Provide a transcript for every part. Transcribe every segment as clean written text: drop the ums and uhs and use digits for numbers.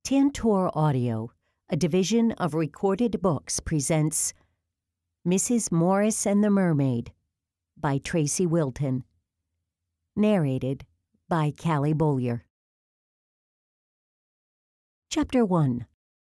Tantor Audio, a division of Recorded Books, presents Mrs. Morris and the Mermaid by Traci Wilton. Narrated by Callie Beaulieu. Chapter 1.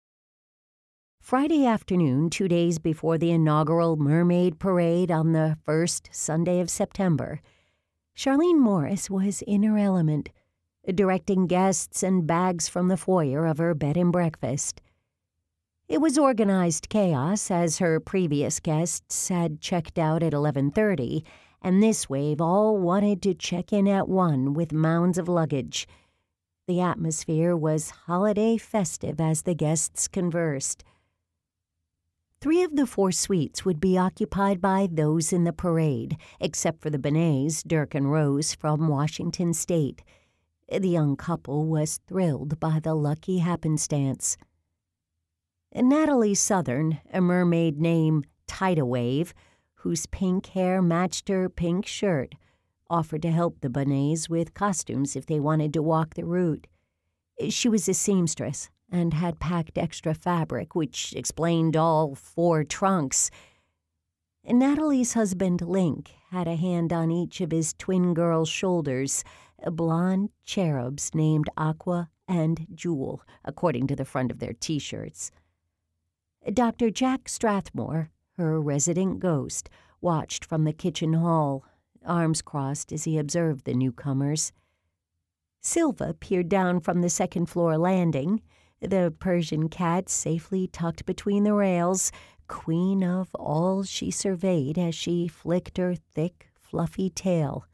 Friday afternoon, 2 days before the inaugural Mermaid Parade on the first Sunday of September, Charlene Morris was in her element, directing guests and bags from the foyer of her bed and breakfast. It was organized chaos, as her previous guests had checked out at 11:30, and this wave all wanted to check in at 1 with mounds of luggage. The atmosphere was holiday festive as the guests conversed. 3 of the 4 suites would be occupied by those in the parade, except for the Benets, Dirk and Rose, from Washington State. The young couple was thrilled by the lucky happenstance. Natalie Southern, a mermaid named Tidawave, whose pink hair matched her pink shirt, offered to help the Benets with costumes if they wanted to walk the route. She was a seamstress and had packed extra fabric, which explained all 4 trunks. Natalie's husband, Link, had a hand on each of his twin girls' shoulders, blonde cherubs named Aqua and Jewel, according to the front of their T-shirts. Dr. Jack Strathmore, her resident ghost, watched from the kitchen hall, arms crossed as he observed the newcomers. Silva peered down from the second-floor landing, the Persian cat safely tucked between the rails, queen of all she surveyed as she flicked her thick, fluffy tail.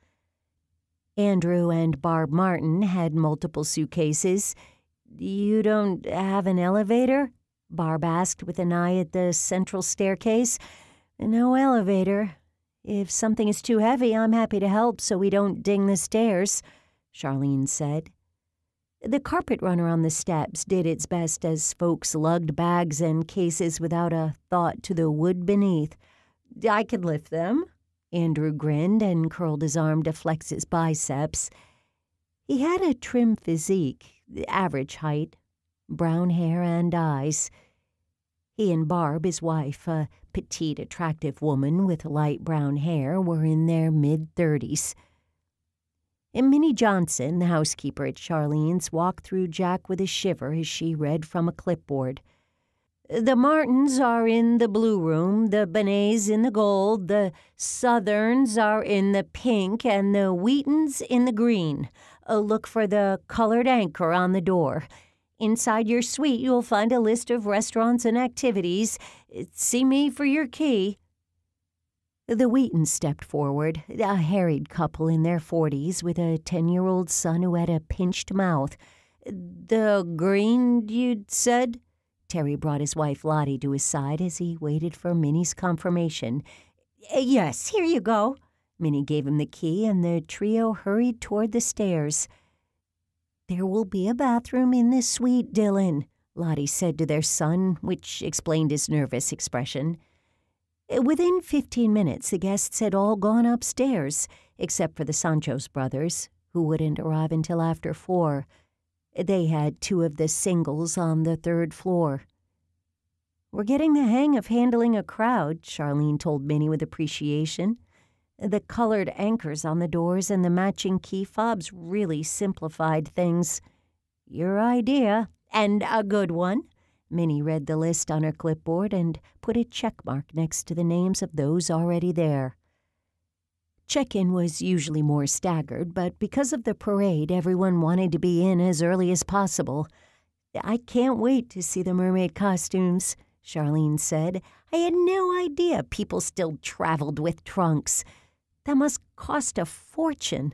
Andrew and Barb Martin had multiple suitcases. "You don't have an elevator?" Barb asked with an eye at the central staircase. "No elevator. If something is too heavy, I'm happy to help so we don't ding the stairs," Charlene said. The carpet runner on the steps did its best as folks lugged bags and cases without a thought to the wood beneath. "I could lift them." Andrew grinned and curled his arm to flex his biceps. He had a trim physique, average height, brown hair and eyes. He and Barb, his wife, a petite, attractive woman with light brown hair, were in their mid-30s. Minnie Johnson, the housekeeper at Charlene's, walked through Jack with a shiver as she read from a clipboard. "The Martins are in the blue room, the Benets in the gold, the Southerns are in the pink, and the Wheatons in the green. Look for the colored anchor on the door. Inside your suite, you'll find a list of restaurants and activities. See me for your key." The Wheatons stepped forward, a harried couple in their 40s with a 10-year-old son who had a pinched mouth. "The green, you'd said?" Terry brought his wife Lottie to his side as he waited for Minnie's confirmation. "Yes, here you go." Minnie gave him the key, and the trio hurried toward the stairs. "There will be a bathroom in this suite, Dylan," Lottie said to their son, which explained his nervous expression. Within 15 minutes, the guests had all gone upstairs, except for the Sancho's brothers, who wouldn't arrive until after 4. They had 2 of the singles on the 3rd floor. "We're getting the hang of handling a crowd," Charlene told Minnie with appreciation. "The colored anchors on the doors and the matching key fobs really simplified things." "Your idea, and a good one." Minnie read the list on her clipboard and put a check mark next to the names of those already there. Check-in was usually more staggered, but because of the parade, everyone wanted to be in as early as possible. "I can't wait to see the mermaid costumes," Charlene said. "I had no idea people still traveled with trunks. That must cost a fortune."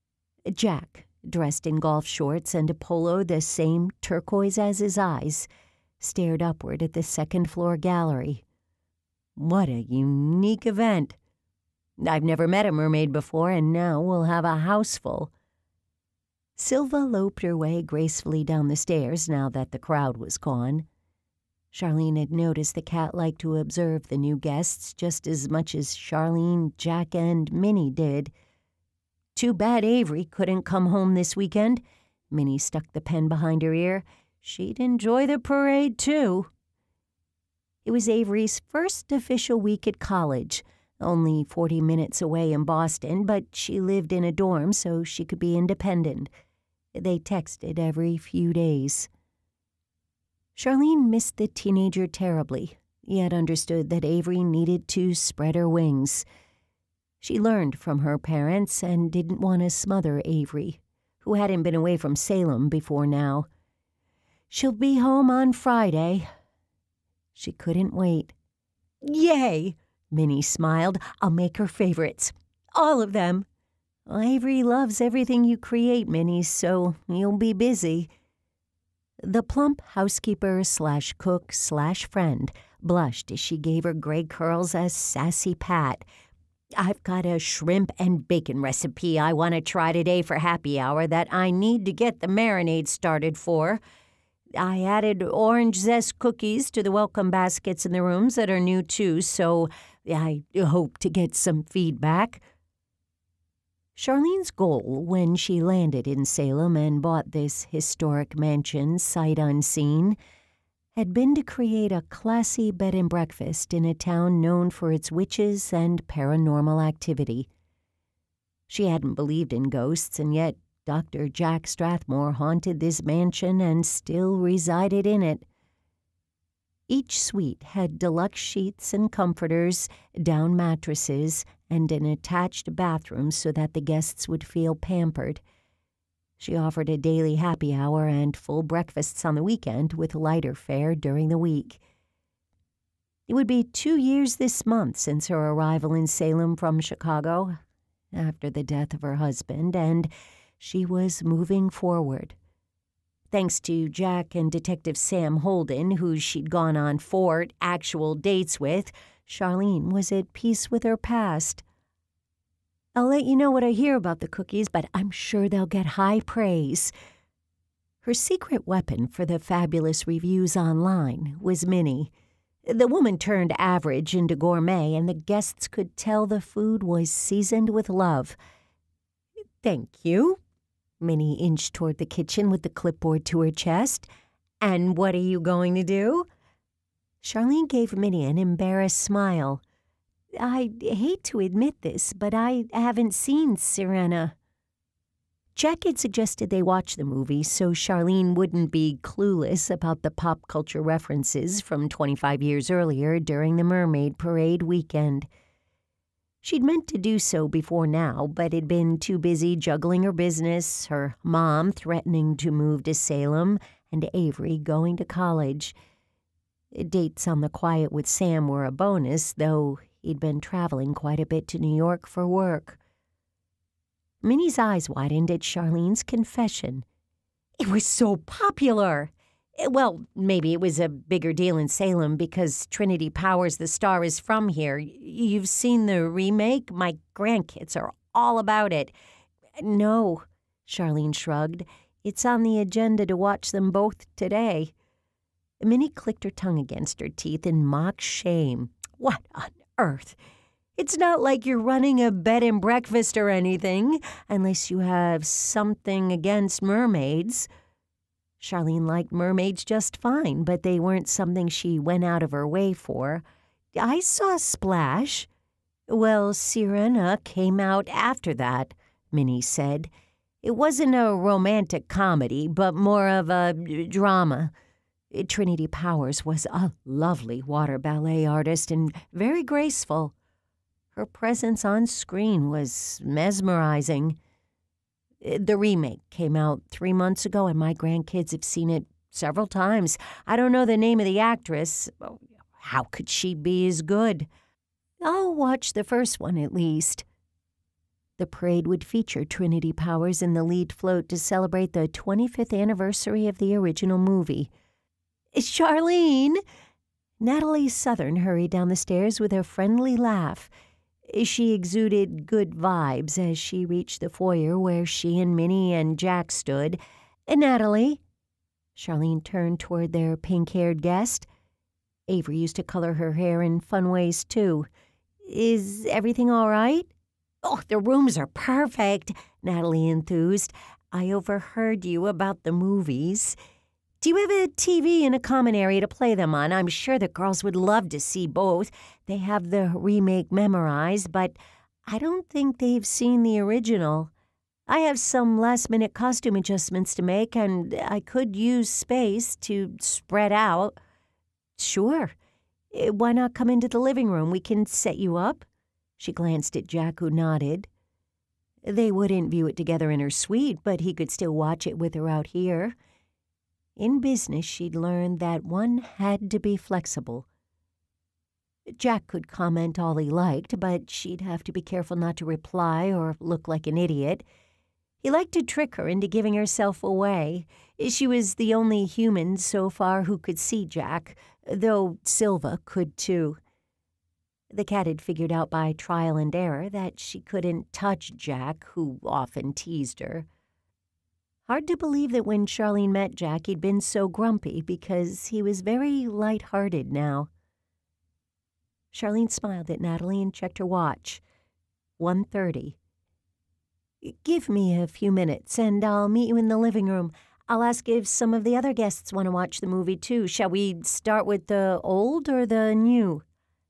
Jack, dressed in golf shorts and a polo the same turquoise as his eyes, stared upward at the second-floor gallery. "What a unique event. I've never met a mermaid before, and now we'll have a house full." Silva loped her way gracefully down the stairs now that the crowd was gone. Charlene had noticed the cat liked to observe the new guests just as much as Charlene, Jack, and Minnie did. "Too bad Avery couldn't come home this weekend." Minnie stuck the pen behind her ear. she'd enjoy the parade, too. It was Avery's first official week at college, only 40 minutes away in Boston, but she lived in a dorm so she could be independent. They texted every few days. Charlene missed the teenager terribly, yet understood that Avery needed to spread her wings. She learned from her parents and didn't want to smother Avery, who hadn't been away from Salem before now. She'll be home on Friday. She couldn't wait. Yay! Minnie smiled. I'll make her favorites. All of them. Avery loves everything you create, Minnie, so you'll be busy. The plump housekeeper/cook/friend blushed as she gave her gray curls a sassy pat. I've got a shrimp and bacon recipe I want to try today for happy hour that I need to get the marinade started for. I added orange zest cookies to the welcome baskets in the rooms that are new too, so I hope to get some feedback. Charlene's goal when she landed in Salem and bought this historic mansion sight unseen had been to create a classy bed and breakfast in a town known for its witches and paranormal activity. She hadn't believed in ghosts, and yet Dr. Jack Strathmore haunted this mansion and still resided in it. Each suite had deluxe sheets and comforters, down mattresses, and an attached bathroom so that the guests would feel pampered. She offered a daily happy hour and full breakfasts on the weekend with lighter fare during the week. It would be 2 years this month since her arrival in Salem from Chicago, after the death of her husband, and she was moving forward. Thanks to Jack and Detective Sam Holden, who she'd gone on 4 actual dates with, Charlene was at peace with her past. I'll let you know what I hear about the cookies, but I'm sure they'll get high praise. Her secret weapon for the fabulous reviews online was Minnie. The woman turned average into gourmet, and the guests could tell the food was seasoned with love. Thank you. Minnie inched toward the kitchen with the clipboard to her chest. And what are you going to do? Charlene gave Minnie an embarrassed smile. I hate to admit this, but I haven't seen Sirena. Jack had suggested they watch the movie so Charlene wouldn't be clueless about the pop culture references from 25 years earlier during the Mermaid parade weekend. She'd meant to do so before now, but had been too busy juggling her business, her mom threatening to move to Salem, and Avery going to college. Dates on the quiet with Sam were a bonus, though he'd been traveling quite a bit to New York for work. Minnie's eyes widened at Charlene's confession. It was so popular. Well, maybe it was a bigger deal in Salem because Trinity Powers, the star, is from here. You've seen the remake? My grandkids are all about it. No, Charlene shrugged. It's on the agenda to watch them both today. Minnie clicked her tongue against her teeth in mock shame. What on earth? It's not like you're running a bed and breakfast or anything, unless you have something against mermaids. Charlene liked mermaids just fine, but they weren't something she went out of her way for. I saw Splash. Well, Sirena came out after that, Minnie said. It wasn't a romantic comedy, but more of a drama. Trinity Powers was a lovely water ballet artist and very graceful. Her presence on screen was mesmerizing. The remake came out 3 months ago, and my grandkids have seen it several times. I don't know the name of the actress. How could she be as good? I'll watch the first one at least. The parade would feature Trinity Powers in the lead float to celebrate the 25th anniversary of the original movie. Charlene! Natalie Southern hurried down the stairs with a friendly laugh. She exuded good vibes as she reached the foyer where she and Minnie and Jack stood. Natalie. Charlene turned toward their pink-haired guest. Avery used to color her hair in fun ways, too. Is everything all right? Oh, the rooms are perfect, Natalie enthused. I overheard you about the movies. Do you have a TV in a common area to play them on? I'm sure the girls would love to see both. They have the remake memorized, but I don't think they've seen the original. I have some last-minute costume adjustments to make, and I could use space to spread out. Sure. Why not come into the living room? We can set you up. She glanced at Jack, who nodded. They wouldn't view it together in her suite, but he could still watch it with her out here. In business, she'd learned that one had to be flexible. Jack could comment all he liked, but she'd have to be careful not to reply or look like an idiot. He liked to trick her into giving herself away. She was the only human so far who could see Jack, though Silva could too. The cat had figured out by trial and error that she couldn't touch Jack, who often teased her. Hard to believe that when Charlene met Jack, he'd been so grumpy because he was very light-hearted now. Charlene smiled at Natalie and checked her watch. 1:30. Give me a few minutes, and I'll meet you in the living room. I'll ask if some of the other guests want to watch the movie, too. Shall we start with the old or the new?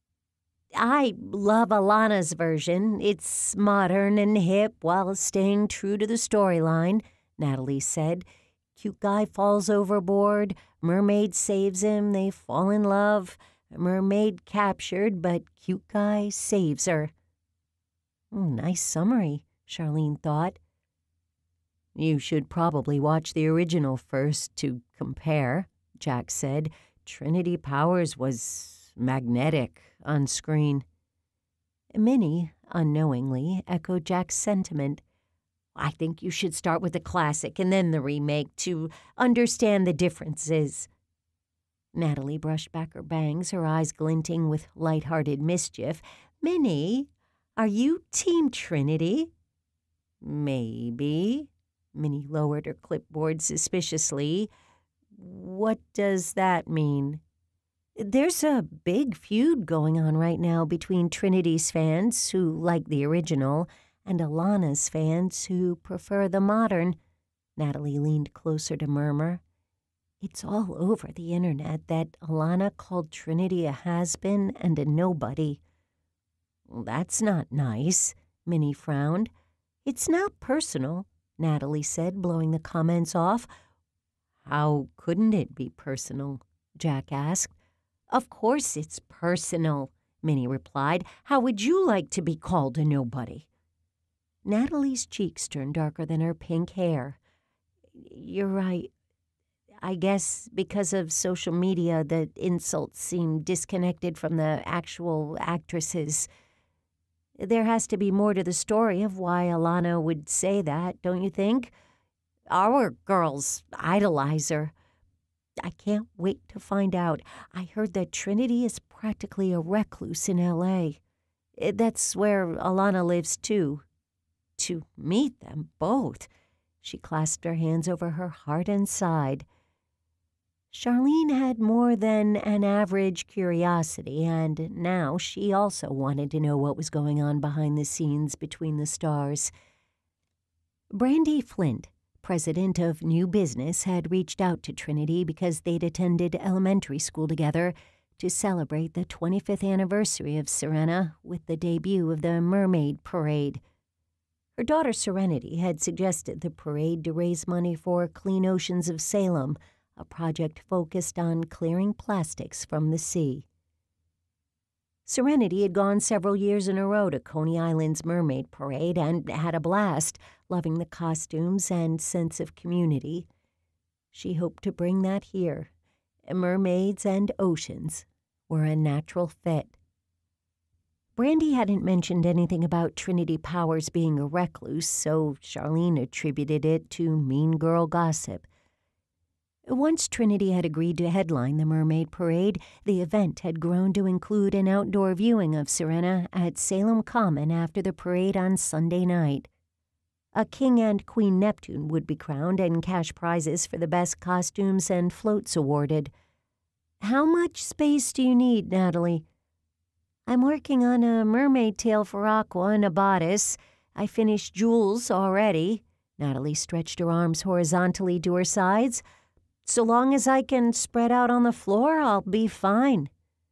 I love Alana's version. It's modern and hip while staying true to the storyline, Natalie said. Cute guy falls overboard. Mermaid saves him. They fall in love. Mermaid captured, but cute guy saves her. Nice summary, Charlene thought. You should probably watch the original first to compare, Jack said. Trinity Powers was magnetic on screen. Minnie, unknowingly, echoed Jack's sentiment. I think you should start with the classic and then the remake to understand the differences. Natalie brushed back her bangs, her eyes glinting with light-hearted mischief. Minnie, are you Team Trinity? Maybe. Minnie lowered her clipboard suspiciously. What does that mean? There's a big feud going on right now between Trinity's fans, who like the original, and Alana's fans, who prefer the modern. Natalie leaned closer to murmur. It's all over the internet that Alana called Trinity a has-been and a nobody. That's not nice, Minnie frowned. It's not personal, Natalie said, blowing the comments off. How couldn't it be personal? Jack asked. Of course it's personal, Minnie replied. How would you like to be called a nobody? Natalie's cheeks turned darker than her pink hair. You're right. I guess because of social media, the insults seem disconnected from the actual actresses. There has to be more to the story of why Alana would say that, don't you think? Our girls idolize her. I can't wait to find out. I heard that Trinity is practically a recluse in L.A. That's where Alana lives, too. To meet them both. She clasped her hands over her heart and sighed. Charlene had more than an average curiosity, and now she also wanted to know what was going on behind the scenes between the stars. Brandy Flint, president of New Business, had reached out to Trinity because they'd attended elementary school together to celebrate the 25th anniversary of Sirena with the debut of the Mermaid parade. Her daughter Serenity had suggested the parade to raise money for Clean Oceans of Salem, a project focused on clearing plastics from the sea. Serenity had gone several years in a row to Coney Island's Mermaid Parade and had a blast, loving the costumes and sense of community. She hoped to bring that here. Mermaids and oceans were a natural fit. Brandy hadn't mentioned anything about Trinity Powers being a recluse, so Charlene attributed it to mean girl gossip. Once Trinity had agreed to headline the Mermaid Parade, the event had grown to include an outdoor viewing of Sirena at Salem Common after the parade on Sunday night. A King and Queen Neptune would be crowned and cash prizes for the best costumes and floats awarded. How much space do you need, Natalie? I'm working on a mermaid tail for Aqua and a bodice. I finished Jules already. Natalie stretched her arms horizontally to her sides. So long as I can spread out on the floor, I'll be fine."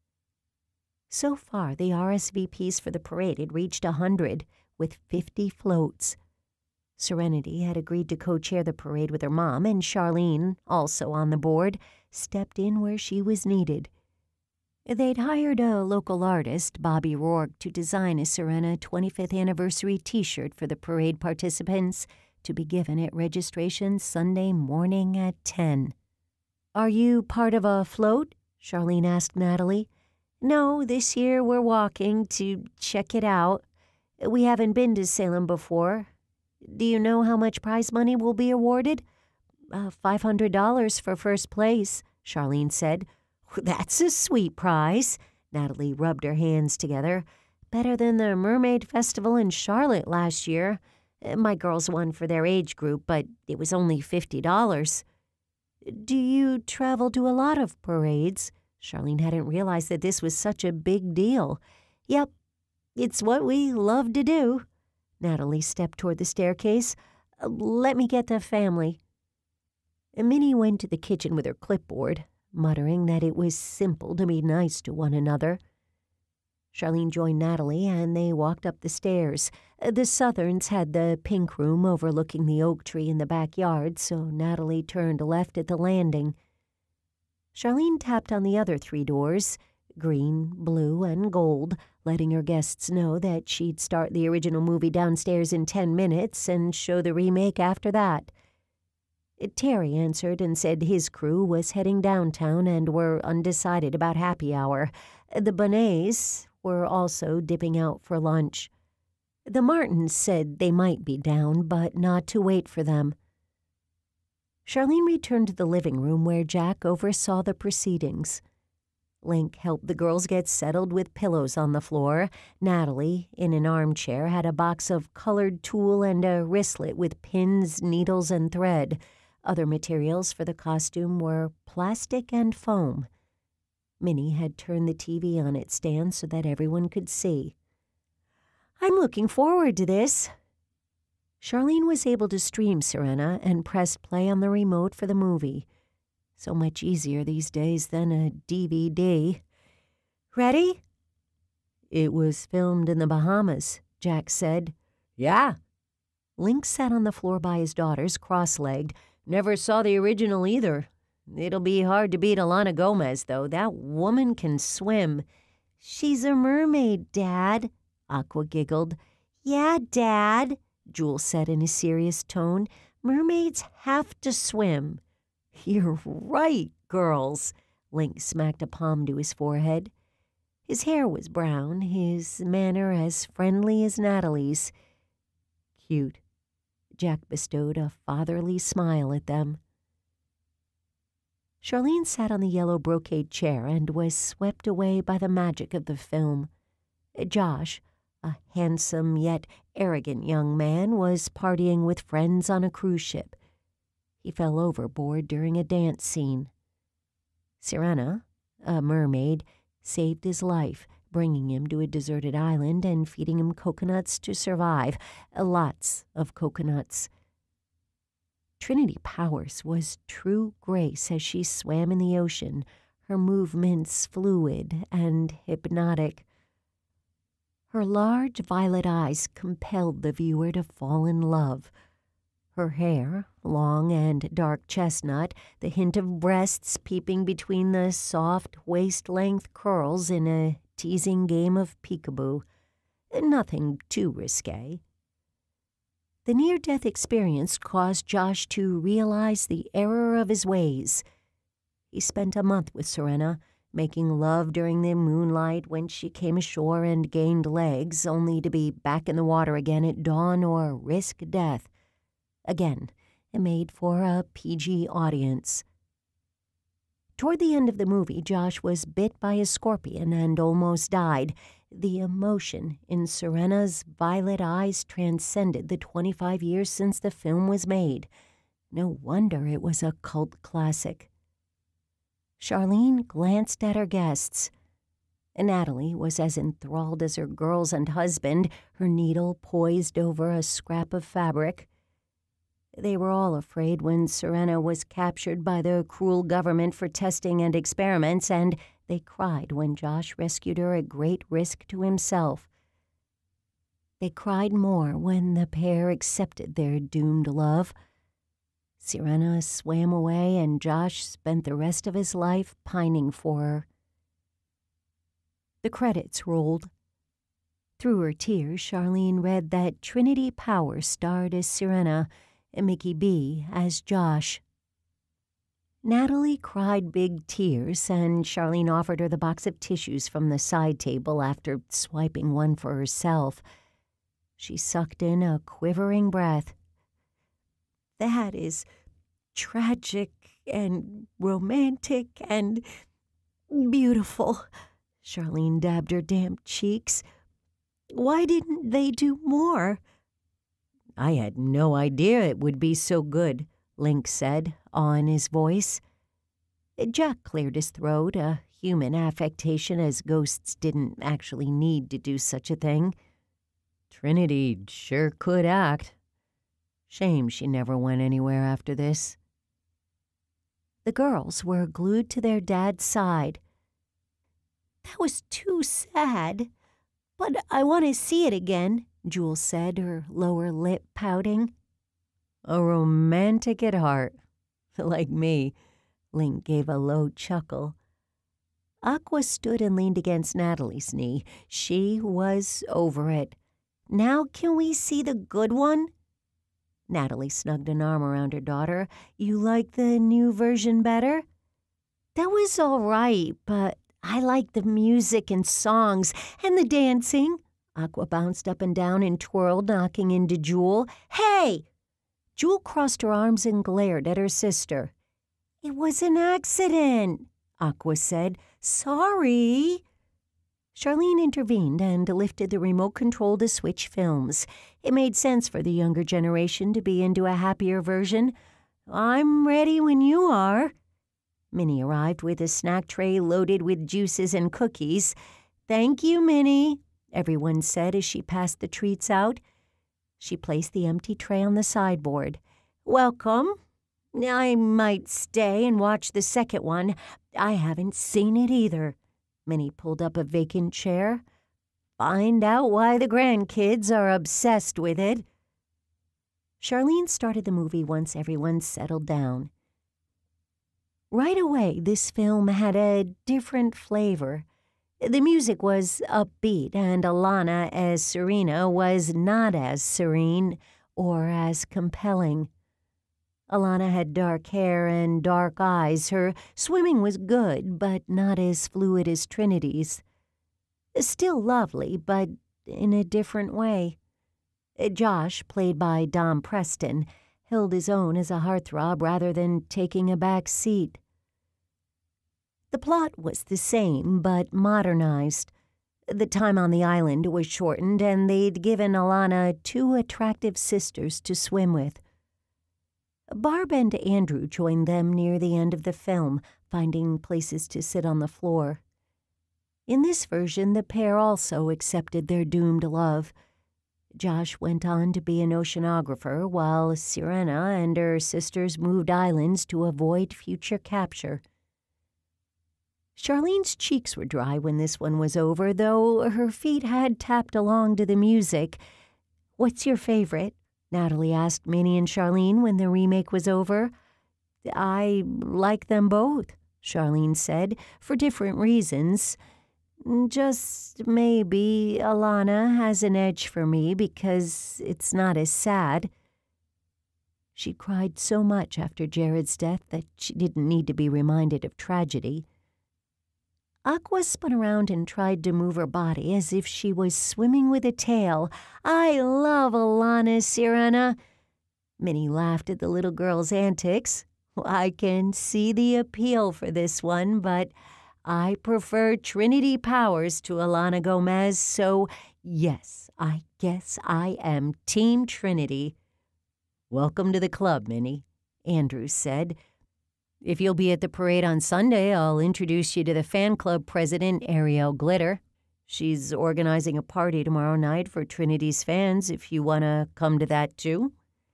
So far, the RSVPs for the parade had reached 100, with 50 floats. Serenity had agreed to co-chair the parade with her mom, and Charlene, also on the board, stepped in where she was needed. They'd hired a local artist, Bobby Rourke, to design a Sirena 25th anniversary T-shirt for the parade participants to be given at registration Sunday morning at 10. "Are you part of a float?" Charlene asked Natalie. "No, this year we're walking to check it out. We haven't been to Salem before. Do you know how much prize money will be awarded?" $500 for first place," Charlene said. "That's a sweet prize." Natalie rubbed her hands together. "Better than the Mermaid Festival in Charlotte last year. My girls won for their age group, but it was only $50. "Do you travel to a lot of parades?" Charlene hadn't realized that this was such a big deal. "Yep, it's what we love to do." Natalie stepped toward the staircase. "Let me get the family." Minnie went to the kitchen with her clipboard, muttering that it was simple to be nice to one another. Charlene joined Natalie, and they walked up the stairs. The Southerns had the pink room overlooking the oak tree in the backyard, so Natalie turned left at the landing. Charlene tapped on the other 3 doors, green, blue, and gold, letting her guests know that she'd start the original movie downstairs in 10 minutes and show the remake after that. Terry answered and said his crew was heading downtown and were undecided about happy hour. The Bonets were also dipping out for lunch. The Martins said they might be down, but not to wait for them. Charlene returned to the living room where Jack oversaw the proceedings. Link helped the girls get settled with pillows on the floor. Natalie, in an armchair, had a box of colored tulle and a wristlet with pins, needles, and thread. Other materials for the costume were plastic and foam. Minnie had turned the TV on its stand so that everyone could see. "I'm looking forward to this." Charlene was able to stream Sirena and pressed play on the remote for the movie. So much easier these days than a DVD. "Ready?" "It was filmed in the Bahamas," Jack said. "Yeah." Link sat on the floor by his daughters, cross-legged. "Never saw the original either. It'll be hard to beat Alana Gomez, though. That woman can swim." "She's a mermaid, Dad," Aqua giggled. "Yeah, Dad," Jewel said in a serious tone. "Mermaids have to swim." "You're right, girls." Link smacked a palm to his forehead. His hair was brown, his manner as friendly as Natalie's. "Cute." Jack bestowed a fatherly smile at them. Charlene sat on the yellow brocade chair and was swept away by the magic of the film. Josh, a handsome yet arrogant young man, was partying with friends on a cruise ship. He fell overboard during a dance scene. Sirena, a mermaid, saved his life, bringing him to a deserted island and feeding him coconuts to survive. Lots of coconuts. Trinity Powers was true grace as she swam in the ocean, her movements fluid and hypnotic. Her large violet eyes compelled the viewer to fall in love. Her hair, long and dark chestnut, the hint of breasts peeping between the soft waist-length curls in a teasing game of peekaboo. Nothing too risque. The near-death experience caused Josh to realize the error of his ways. He spent a month with Sirena, making love during the moonlight when she came ashore and gained legs, only to be back in the water again at dawn or risk death. Again, made for a PG audience. Toward the end of the movie, Josh was bit by a scorpion and almost died. The emotion in Sirena's violet eyes transcended the 25 years since the film was made. No wonder it was a cult classic. Charlene glanced at her guests. Natalie was as enthralled as her girls and husband, her needle poised over a scrap of fabric. They were all afraid when Sirena was captured by the cruel government for testing and experiments, and they cried when Josh rescued her at great risk to himself. They cried more when the pair accepted their doomed love. Sirena swam away, and Josh spent the rest of his life pining for her. The credits rolled. Through her tears, Charlene read that Trinity Powers starred as Sirena and Mickey B. as Josh. Natalie cried big tears, and Charlene offered her the box of tissues from the side table after swiping one for herself. She sucked in a quivering breath. "That is tragic and romantic and beautiful." Charlene dabbed her damp cheeks. "Why didn't they do more?" "I had no idea it would be so good," Link said, awe in his voice. Jack cleared his throat, a human affectation, as ghosts didn't actually need to do such a thing. "Trinity sure could act. Shame she never went anywhere after this." The girls were glued to their dad's side. "That was too sad, but I want to see it again," Jules said, her lower lip pouting. "A romantic at heart. Like me." Link gave a low chuckle. Aqua stood and leaned against Natalie's knee. She was over it. "Now can we see the good one?" Natalie snugged an arm around her daughter. "You like the new version better?" "That was all right, but I like the music and songs and the dancing." Aqua bounced up and down and twirled, knocking into Jewel. "Hey!" Jewel crossed her arms and glared at her sister. "It was an accident," Aqua said. "Sorry." Charlene intervened and lifted the remote control to switch films. It made sense for the younger generation to be into a happier version. "I'm ready when you are." Minnie arrived with a snack tray loaded with juices and cookies. "Thank you, Minnie," everyone said as she passed the treats out. She placed the empty tray on the sideboard. "Welcome. I might stay and watch the second one. I haven't seen it either." Minnie pulled up a vacant chair. "Find out why the grandkids are obsessed with it." Charlene started the movie once everyone settled down. Right away, this film had a different flavor. The music was upbeat, and Alana as Sirena was not as serene or as compelling. Alana had dark hair and dark eyes. Her swimming was good, but not as fluid as Trinity's. Still lovely, but in a different way. Josh, played by Dom Preston, held his own as a heartthrob rather than taking a back seat. The plot was the same, but modernized. The time on the island was shortened, and they'd given Alana 2 attractive sisters to swim with. Barb and Andrew joined them near the end of the film, finding places to sit on the floor. In this version, the pair also accepted their doomed love. Josh went on to be an oceanographer, while Sirena and her sisters moved islands to avoid future capture. Charlene's cheeks were dry when this one was over, though her feet had tapped along to the music. "What's your favorite?" Natalie asked Minnie and Charlene when the remake was over. "I like them both," Charlene said, "for different reasons. Just maybe Alana has an edge for me because it's not as sad." She cried so much after Jared's death that she didn't need to be reminded of tragedy. Aqua spun around and tried to move her body as if she was swimming with a tail. "I love Alana, Sirena." Minnie laughed at the little girl's antics. "I can see the appeal for this one, but I prefer Trinity Powers to Alana Gomez, so yes, I guess I am Team Trinity." "Welcome to the club, Minnie," Andrew said. "If you'll be at the parade on Sunday, I'll introduce you to the fan club president, Ariel Glitter. She's organizing a party tomorrow night for Trinity's fans if you want to come to that too."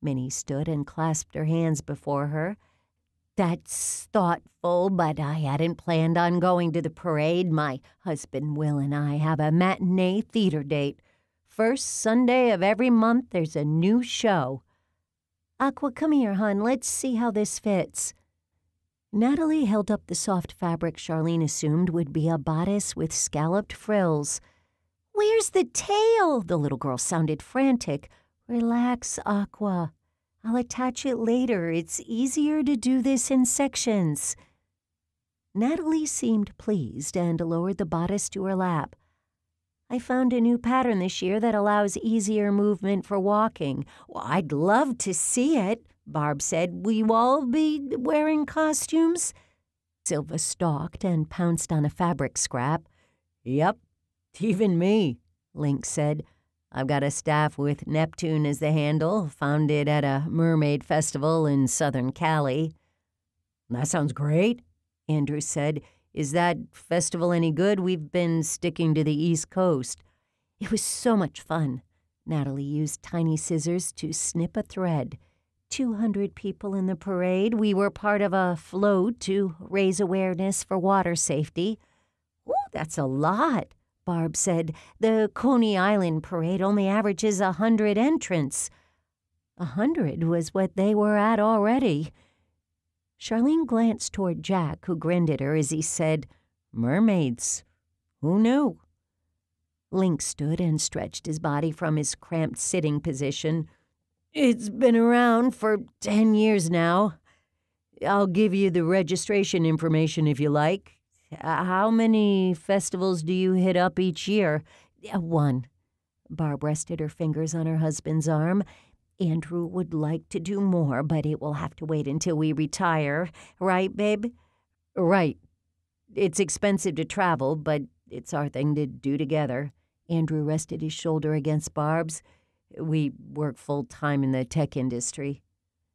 Minnie stood and clasped her hands before her. That's thoughtful, but I hadn't planned on going to the parade. My husband Will and I have a matinee theater date. First Sunday of every month, there's a new show. Aqua, come here, hon. Let's see how this fits. Natalie held up the soft fabric Charlene assumed would be a bodice with scalloped frills. Where's the tail? The little girl sounded frantic. Relax, Aqua. I'll attach it later. It's easier to do this in sections. Natalie seemed pleased and lowered the bodice to her lap. I found a new pattern this year that allows easier movement for walking. Well, I'd love to see it, Barb said. Will you all be wearing costumes? Silva stalked and pounced on a fabric scrap. Yep, even me, Link said. I've got a staff with Neptune as the handle, found it at a mermaid festival in southern Callie. That sounds great, Andrew said. Is that festival any good? We've been sticking to the East Coast. It was so much fun. Natalie used tiny scissors to snip a thread. 200 people in the parade. We were part of a float to raise awareness for water safety. Ooh, that's a lot, Barb said. The Coney Island parade only averages 100 entrants. 100 was what they were at already. Charlene glanced toward Jack, who grinned at her as he said, Mermaids. Who knew? Link stood and stretched his body from his cramped sitting position. It's been around for 10 years now. I'll give you the registration information if you like. How many festivals do you hit up each year? One. Barb rested her fingers on her husband's arm. Andrew would like to do more, but it will have to wait until we retire. Right, babe? Right. It's expensive to travel, but it's our thing to do together. Andrew rested his shoulder against Barb's. We work full-time in the tech industry.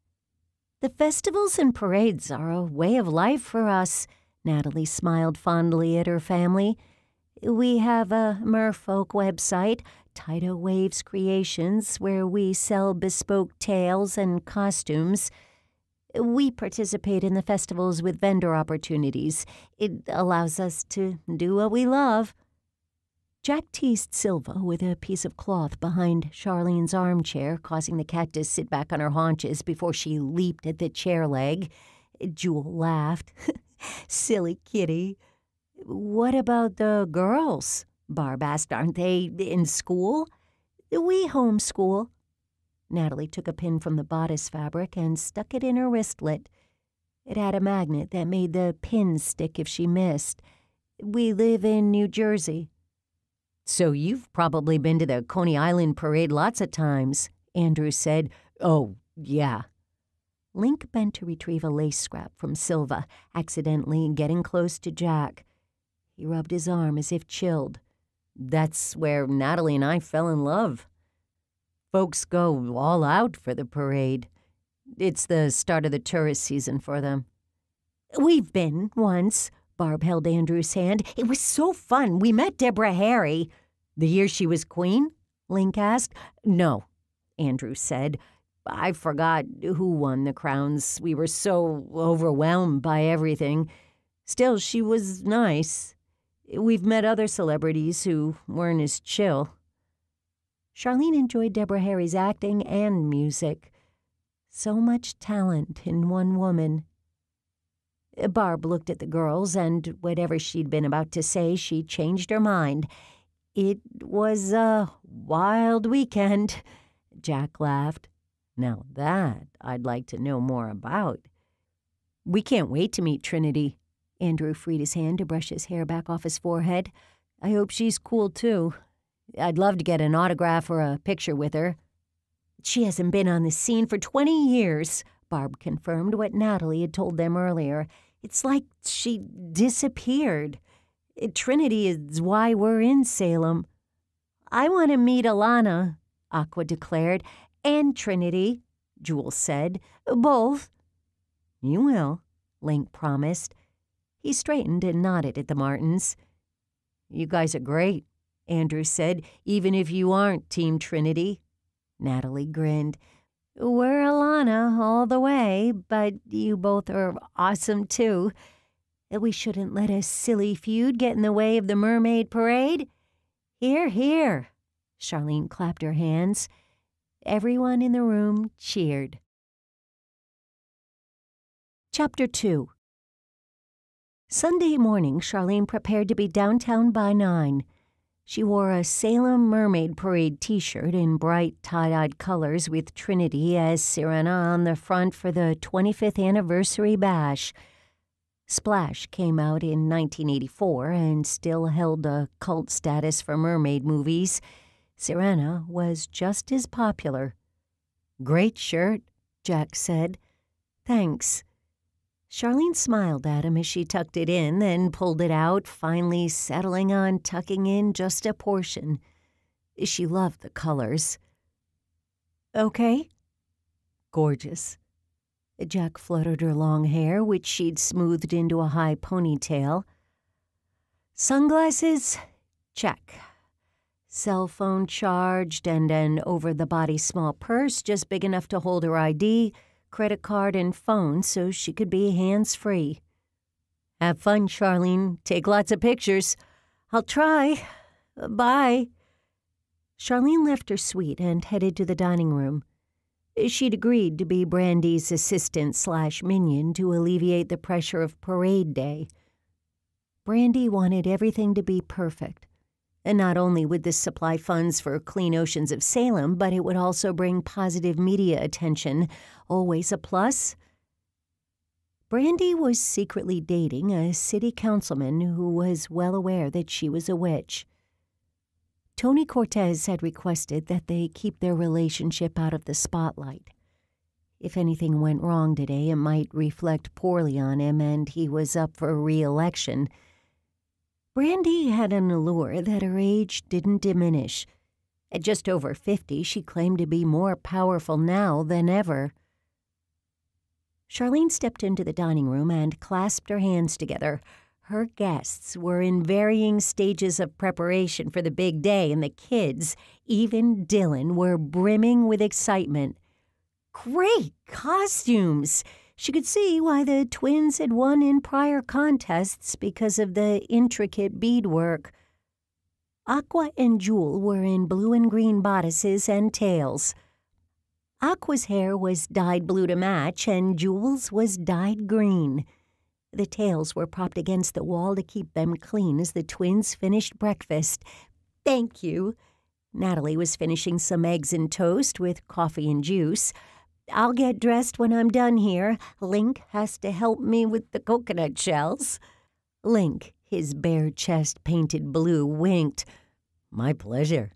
The festivals and parades are a way of life for us. Natalie smiled fondly at her family. We have a merfolk website, Tidal Waves Creations, where we sell bespoke tales and costumes. We participate in the festivals with vendor opportunities. It allows us to do what we love. Jack teased Silva with a piece of cloth behind Charlene's armchair, causing the cat to sit back on her haunches before she leaped at the chair leg. Jewel laughed. Silly kitty. What about the girls? Barb asked. Aren't they in school? We homeschool. Natalie took a pin from the bodice fabric and stuck it in her wristlet. It had a magnet that made the pin stick if she missed. We live in New Jersey. So you've probably been to the Coney Island parade lots of times, Andrew said. Oh, yeah. Link bent to retrieve a lace scrap from Silva, accidentally getting close to Jack. He rubbed his arm as if chilled. That's where Natalie and I fell in love. Folks go all out for the parade. It's the start of the tourist season for them. We've been once. Barb held Andrew's hand. It was so fun. We met Deborah Harry. The year she was queen? Link asked. No, Andrew said. I forgot who won the crowns. We were so overwhelmed by everything. Still, she was nice. We've met other celebrities who weren't as chill. Charlene enjoyed Deborah Harry's acting and music. So much talent in one woman. Barb looked at the girls, and whatever she'd been about to say, she changed her mind. It was a wild weekend, Jack laughed. Now that I'd like to know more about. We can't wait to meet Trinity. Andrew freed his hand to brush his hair back off his forehead. I hope she's cool, too. I'd love to get an autograph or a picture with her. She hasn't been on the scene for 20 years, Barb confirmed what Natalie had told them earlier. It's like she disappeared. Trinity is why we're in Salem. I want to meet Alana, Aqua declared. And Trinity, Jewel said. Both. You will, Link promised. He straightened and nodded at the Martins. You guys are great, Andrew said, even if you aren't Team Trinity. Natalie grinned. We're Alana all the way, but you both are awesome too. We shouldn't let a silly feud get in the way of the mermaid parade. Hear, hear. Charlene clapped her hands. Everyone in the room cheered. Chapter 2. Sunday morning, Charlene prepared to be downtown by 9. She wore a Salem Mermaid Parade t-shirt in bright tie-dyed colors with Trinity as Sirena on the front for the 25th anniversary bash. Splash came out in 1984 and still held a cult status for mermaid movies. Sirena was just as popular. "Great shirt," Jack said. "Thanks." Charlene smiled at him as she tucked it in, then pulled it out, finally settling on tucking in just a portion. She loved the colors. "Okay?" "Gorgeous." Jack fluttered her long hair, which she'd smoothed into a high ponytail. "Sunglasses? Check. Cell phone charged and an over-the-body small purse just big enough to hold her ID, credit card, and phone so she could be hands-free." "Have fun, Charlene. Take lots of pictures." "I'll try. Bye." Charlene left her suite and headed to the dining room. She'd agreed to be Brandy's assistant/minion to alleviate the pressure of parade day. Brandy wanted everything to be perfect. And not only would this supply funds for Clean Oceans of Salem, but it would also bring positive media attention, always a plus. Brandy was secretly dating a city councilman who was well aware that she was a witch. Tony Cortez had requested that they keep their relationship out of the spotlight. If anything went wrong today, it might reflect poorly on him, and he was up for re-election. Brandy had an allure that her age didn't diminish. At just over 50, she claimed to be more powerful now than ever. Charlene stepped into the dining room and clasped her hands together. Her guests were in varying stages of preparation for the big day, and the kids, even Dylan, were brimming with excitement. Great costumes! She could see why the twins had won in prior contests because of the intricate beadwork. Aqua and Jewel were in blue and green bodices and tails. Aqua's hair was dyed blue to match, and Jewel's was dyed green. The tails were propped against the wall to keep them clean as the twins finished breakfast. "Thank you." Natalie was finishing some eggs and toast with coffee and juice. "I'll get dressed when I'm done here. Link has to help me with the coconut shells." Link, his bare chest painted blue, winked. "My pleasure."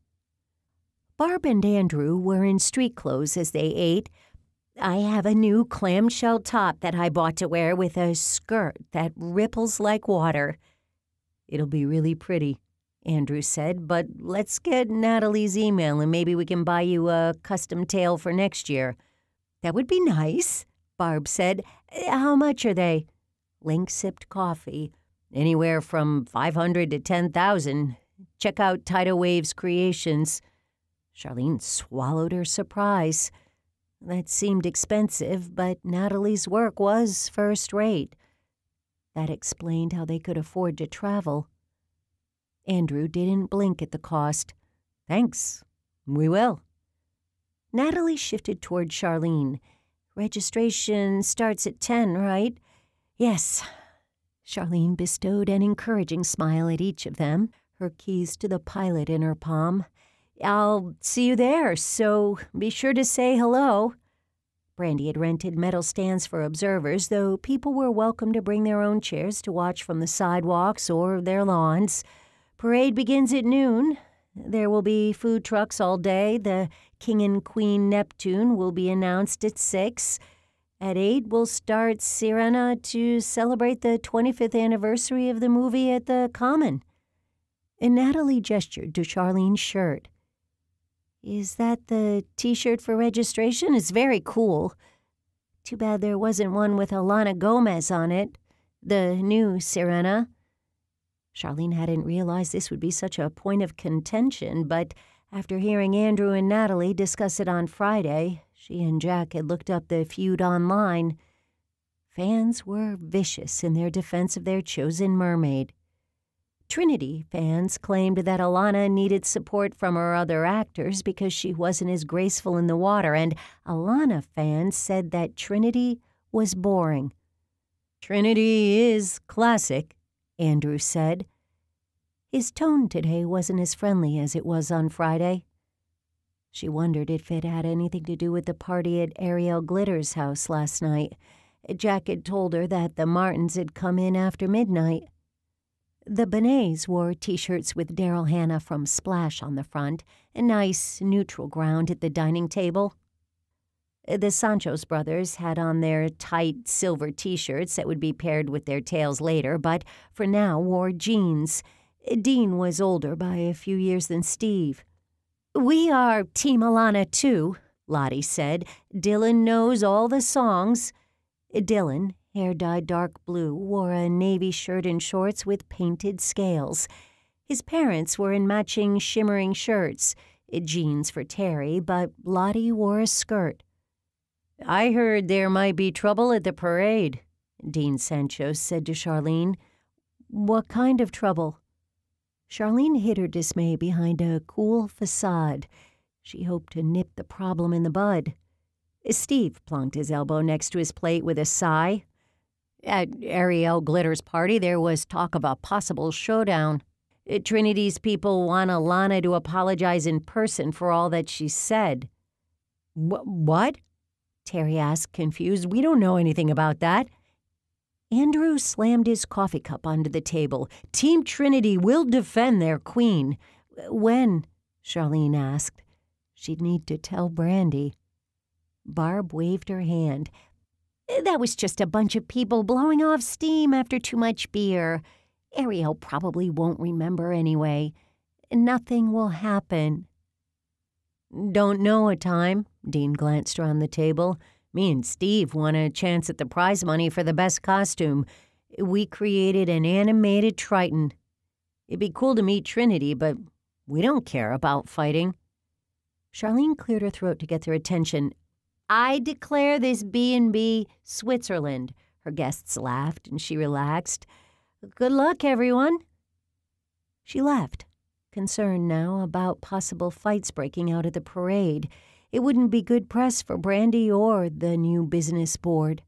Barb and Andrew were in street clothes as they ate. "I have a new clamshell top that I bought to wear with a skirt that ripples like water." "It'll be really pretty," Andrew said, "but let's get Natalie's email and maybe we can buy you a custom tail for next year." "That would be nice," Barb said. "How much are they?" Link sipped coffee. "Anywhere from 500 to 10,000. Check out Tidal Waves Creations." Charlene swallowed her surprise. That seemed expensive, but Natalie's work was first-rate. That explained how they could afford to travel. Andrew didn't blink at the cost. "Thanks. We will." Natalie shifted toward Charlene. "Registration starts at 10, right?" "Yes." Charlene bestowed an encouraging smile at each of them, her keys to the pilot in her palm. "I'll see you there, so be sure to say hello." Brandy had rented metal stands for observers, though people were welcome to bring their own chairs to watch from the sidewalks or their lawns. Parade begins at noon. There will be food trucks all day. The King and Queen Neptune will be announced at 6. At 8, we'll start Sirena to celebrate the 25th anniversary of the movie at the Common. And Natalie gestured to Charlene's shirt. "Is that the T-shirt for registration? It's very cool. Too bad there wasn't one with Alana Gomez on it. The new Sirena." Charlene hadn't realized this would be such a point of contention, but after hearing Andrew and Natalie discuss it on Friday, She and Jack had looked up the feud online. Fans were vicious in their defense of their chosen mermaid. Trinity fans claimed that Alana needed support from her other actors because she wasn't as graceful in the water, and Alana fans said that Trinity was boring. "Trinity is classic," Andrew said. His tone today wasn't as friendly as it was on Friday. She wondered if it had anything to do with the party at Ariel Glitter's house last night. Jack had told her that the Martins had come in after midnight. The Benets wore T-shirts with Daryl Hannah from Splash on the front, a nice, neutral ground at the dining table. The Sancho's brothers had on their tight silver T-shirts that would be paired with their tails later, but for now wore jeans. Dean was older by a few years than Steve. "We are Team Alana, too," Lottie said. "Dylan knows all the songs." Dylan, hair dyed dark blue, wore a navy shirt and shorts with painted scales. His parents were in matching shimmering shirts, jeans for Terry, but Lottie wore a skirt. "I heard there might be trouble at the parade," Dean Sancho said to Charlene. "What kind of trouble?" Charlene hid her dismay behind a cool facade. She hoped to nip the problem in the bud. Steve plonked his elbow next to his plate with a sigh. "At Ariel Glitter's party, there was talk of a possible showdown. Trinity's people want Alana to apologize in person for all that she said." What?" Terry asked, confused. "We don't know anything about that." Andrew slammed his coffee cup onto the table. "Team Trinity will defend their queen." "When?" Charlene asked. She'd need to tell Brandy. Barb waved her hand. "That was just a bunch of people blowing off steam after too much beer. Ariel probably won't remember anyway. Nothing will happen." "Don't know a time." Dean glanced around the table. "Me and Steve won a chance at the prize money for the best costume. We created an animated Triton. It'd be cool to meet Trinity, but we don't care about fighting." Charlene cleared her throat to get their attention. "I declare this B&B Switzerland." Her guests laughed, and she relaxed. "Good luck, everyone." She left, concerned now about possible fights breaking out at the parade. It wouldn't be good press for Brandy or the new business board.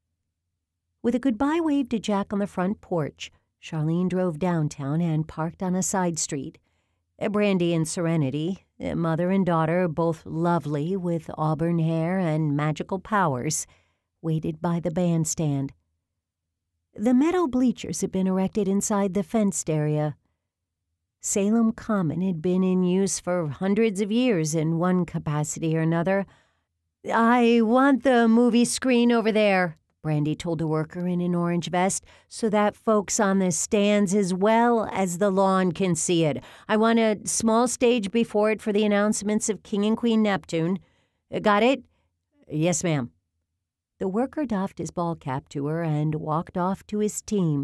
With a goodbye wave to Jack on the front porch, Charlene drove downtown and parked on a side street. Brandy and Serenity, mother and daughter, both lovely with auburn hair and magical powers, waited by the bandstand. The metal bleachers had been erected inside the fenced area. Salem Common had been in use for hundreds of years in one capacity or another. "I want the movie screen over there," Brandy told a worker in an orange vest, "so that folks on the stands as well as the lawn can see it. I want a small stage before it for the announcements of King and Queen Neptune. Got it?" "Yes, ma'am." The worker doffed his ball cap to her and walked off to his team.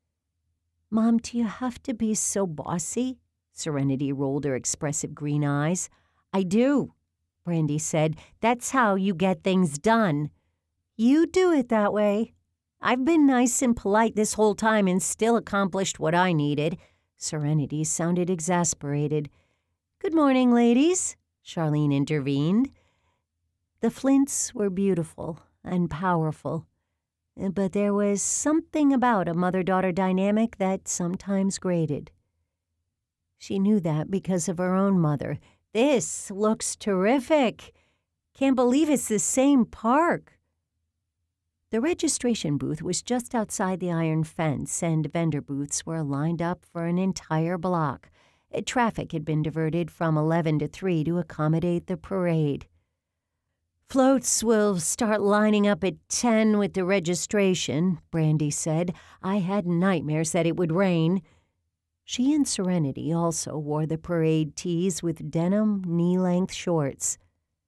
"Mom, do you have to be so bossy?" Serenity rolled her expressive green eyes. "I do," Brandy said. "That's how you get things done." "You do it that way. I've been nice and polite this whole time and still accomplished what I needed." Serenity sounded exasperated. "Good morning, ladies," Charlene intervened. The Flints were beautiful and powerful, but there was something about a mother-daughter dynamic that sometimes grated. She knew that because of her own mother. "This looks terrific. Can't believe it's the same park." The registration booth was just outside the iron fence, and vendor booths were lined up for an entire block. Traffic had been diverted from 11 to 3 to accommodate the parade. "Floats will start lining up at 10 with the registration," Brandy said. "I had nightmares that it would rain." She and Serenity also wore the parade tees with denim knee-length shorts.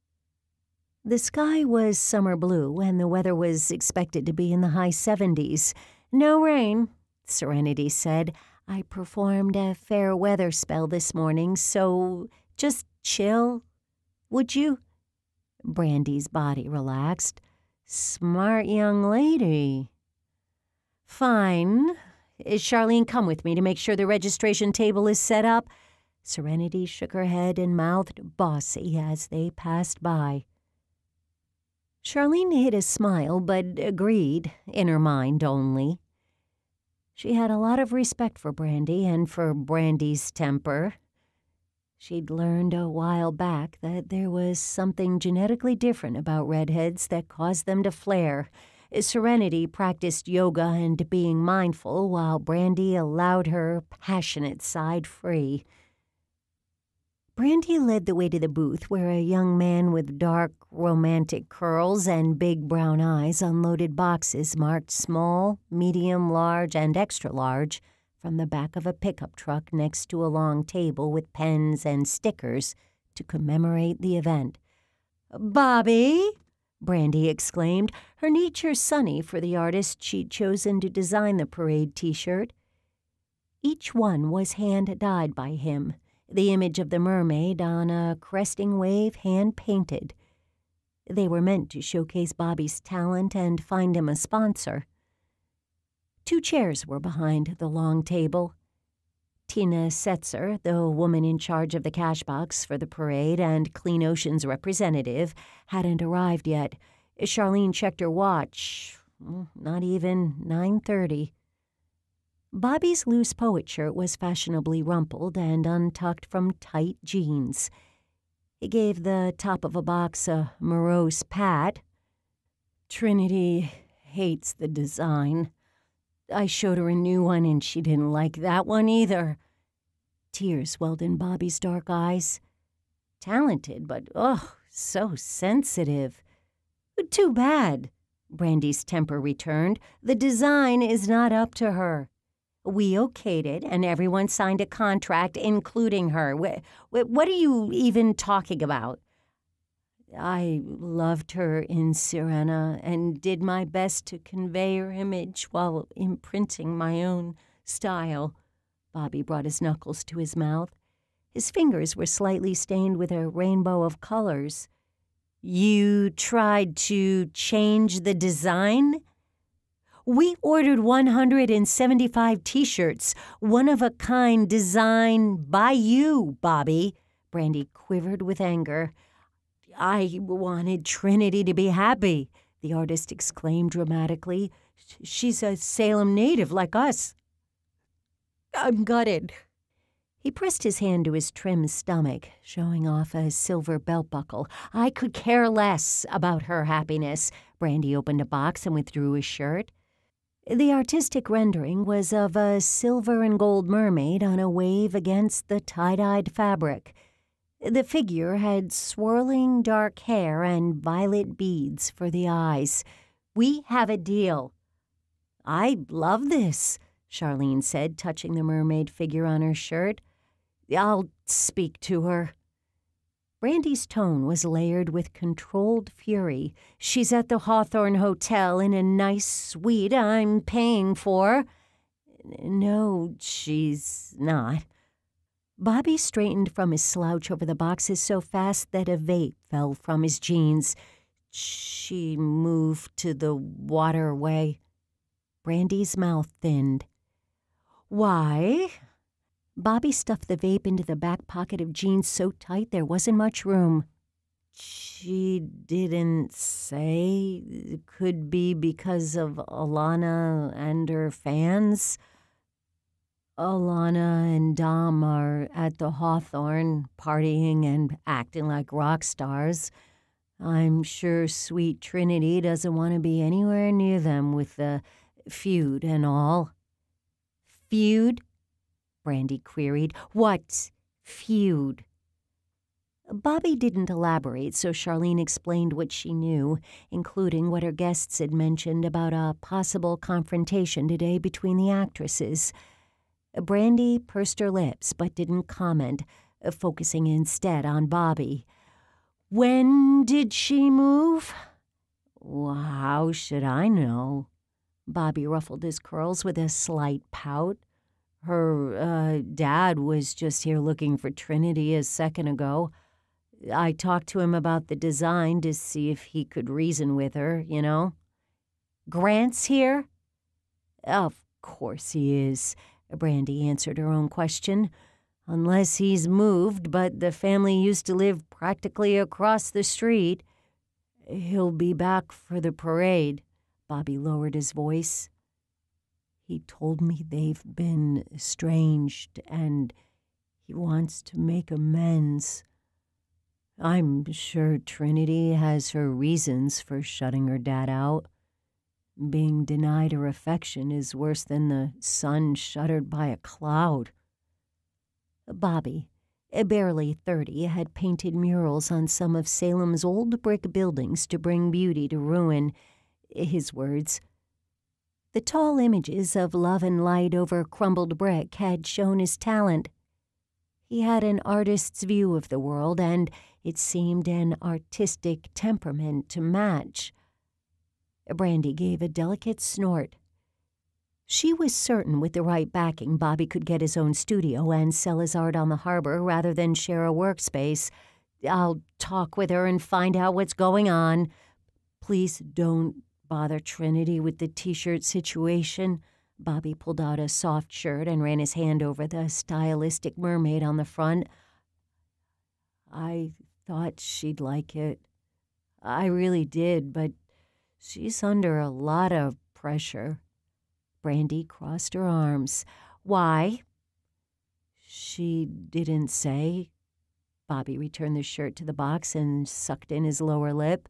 The sky was summer blue, and the weather was expected to be in the high 70s. "No rain," Serenity said. "I performed a fair weather spell this morning, so just chill. Would you?" Brandy's body relaxed. Smart young lady. Fine. Charlene, come with me to make sure the registration table is set up. Serenity shook her head and mouthed bossy as they passed by. Charlene hid a smile, but agreed, in her mind only. She had a lot of respect for Brandy and for Brandy's temper. She'd learned a while back that there was something genetically different about redheads that caused them to flare. Serenity practiced yoga and being mindful, while Brandy allowed her passionate side free. Brandy led the way to the booth where a young man with dark, romantic curls and big brown eyes unloaded boxes marked small, medium, large, and extra large from the back of a pickup truck next to a long table with pens and stickers to commemorate the event. "Bobby!" Brandy exclaimed, her nature sunny for the artist she'd chosen to design the parade T-shirt. Each one was hand-dyed by him, the image of the mermaid on a cresting wave hand-painted. They were meant to showcase Bobby's talent and find him a sponsor. 2 chairs were behind the long table. Tina Setzer, the woman in charge of the cash box for the parade and Clean Ocean's representative, hadn't arrived yet. Charlene checked her watch. Not even 9:30. Bobby's loose poet shirt was fashionably rumpled and untucked from tight jeans. He gave the top of a box a morose pat. "Trinity hates the design. I showed her a new one and she didn't like that one either." Tears welled in Bobby's dark eyes. Talented, but so sensitive. "Too bad," Brandy's temper returned. "The design is not up to her. We okayed it, and everyone signed a contract, including her. What are you even talking about?" "I loved her in Sirena and did my best to convey her image while imprinting my own style." Bobby brought his knuckles to his mouth. His fingers were slightly stained with a rainbow of colors. "You tried to change the design?" "We ordered 175 T-shirts, one-of-a-kind design by you, Bobby." Brandy quivered with anger. "I wanted Trinity to be happy," the artist exclaimed dramatically. "She's a Salem native like us. I'm gutted." He pressed his hand to his trim stomach, showing off a silver belt buckle. "I could care less about her happiness." Brandy opened a box and withdrew his shirt. The artistic rendering was of a silver and gold mermaid on a wave against the tie-dyed fabric. The figure had swirling dark hair and violet beads for the eyes. "We have a deal." "I love this," Charlene said, touching the mermaid figure on her shirt. "I'll speak to her." Brandy's tone was layered with controlled fury. "She's at the Hawthorne Hotel in a nice suite I'm paying for." "No, she's not." Bobby straightened from his slouch over the boxes so fast that a vape fell from his jeans. "She moved to the waterway." Brandy's mouth thinned. "Why?" Bobby stuffed the vape into the back pocket of jeans so tight there wasn't much room. "She didn't say. It could be because of Alana and her fans." "Alana and Dom are at the Hawthorne, partying and acting like rock stars. I'm sure sweet Trinity doesn't want to be anywhere near them with the feud and all." "Feud?" Brandy queried. "What feud?" Bobby didn't elaborate, so Charlene explained what she knew, including what her guests had mentioned about a possible confrontation today between the actresses. Brandy pursed her lips but didn't comment, focusing instead on Bobby. "When did she move?" "How should I know?" Bobby ruffled his curls with a slight pout. "Her dad was just here looking for Trinity a second ago. I talked to him about the design to see if he could reason with her, you know. Grant's here? Of course he is, Brandy answered her own question. Unless he's moved, but the family used to live practically across the street. He'll be back for the parade. Bobby lowered his voice. He told me they've been estranged and he wants to make amends. I'm sure Trinity has her reasons for shutting her dad out. Being denied her affection is worse than the sun shuttered by a cloud. Bobby, barely 30, had painted murals on some of Salem's old brick buildings to bring beauty to ruin. His words. The tall images of love and light over crumbled brick had shown his talent. He had an artist's view of the world, and it seemed an artistic temperament to match. Brandy gave a delicate snort. She was certain with the right backing, Bobby could get his own studio and sell his art on the harbor rather than share a workspace. I'll talk with her and find out what's going on. Please don't bother Trinity with the T-shirt situation. Bobby pulled out a soft shirt and ran his hand over the stylistic mermaid on the front. I thought she'd like it. I really did, but she's under a lot of pressure. Brandy crossed her arms. Why? She didn't say. Bobby returned the shirt to the box and sucked in his lower lip.